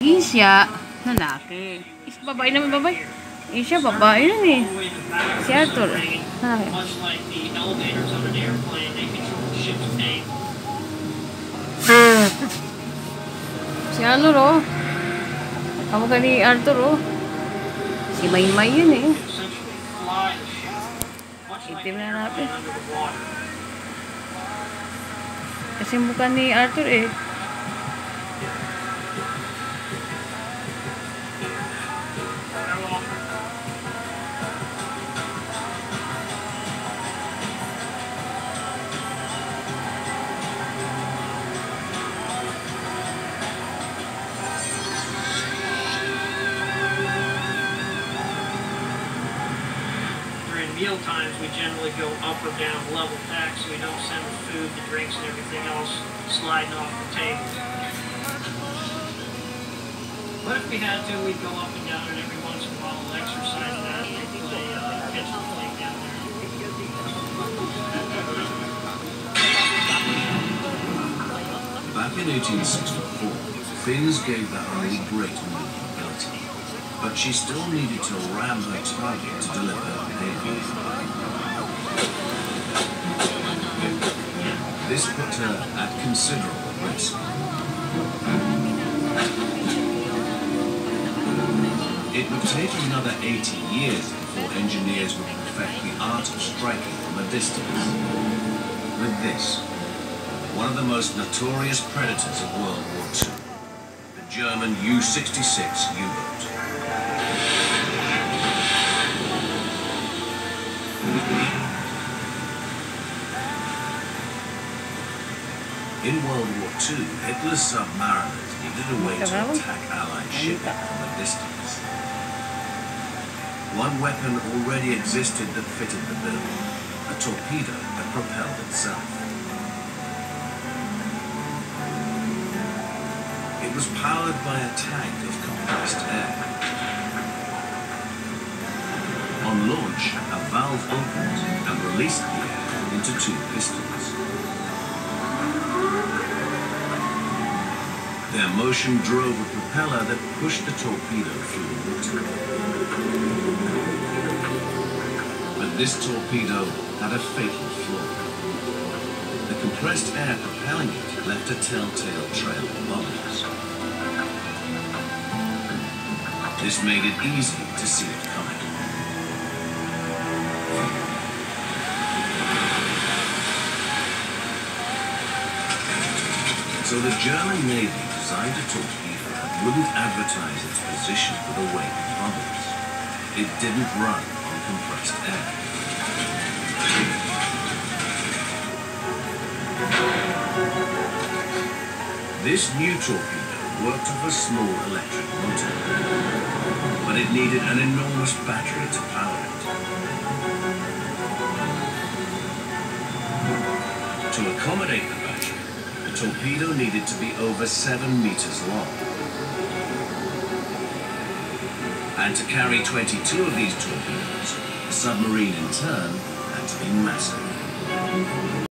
Isya, lalaki. Babae naman, babae. Isya, babae rin eh. Si Arthur, lalaki. Si Arthur, oh. Kamu ka ni Arthur, oh. Si Maymay yun eh. Itim na natin. Kasi mukha ni Arthur eh. Meal times, we generally go up or down level pack, so we don't send the food, the drinks, and everything else sliding off the table. But if we had to, we'd go up and down, and every once in a while we'll exercise that and play catch the play down there. Back in 1864, Finns gave the Army great maneuverability, but she still needed to ram her target to deliver her payload. This put her at considerable risk. It would take another 80 years before engineers would perfect the art of striking from a distance. With this, one of the most notorious predators of World War II, the German U-66 U-boat. In World War II, Hitler's submariners needed a way to attack Allied shipping from a distance. One weapon already existed that fitted the bill, a torpedo that propelled itself. It was powered by a tank of compressed air. On launch, a valve opened and released the air into two pistons. Their motion drove a propeller that pushed the torpedo through the water. But this torpedo had a fatal flaw. The compressed air propelling it left a telltale trail of bubbles. This made it easy to see it coming. So the German Navy designed a torpedo that wouldn't advertise its position with a wake of bubbles. It didn't run on compressed air. This new torpedo worked off a small electric motor, but it needed an enormous battery to power it. To accommodate the battery, the torpedo needed to be over 7 meters long. And to carry 22 of these torpedoes, the submarine in turn had to be massive.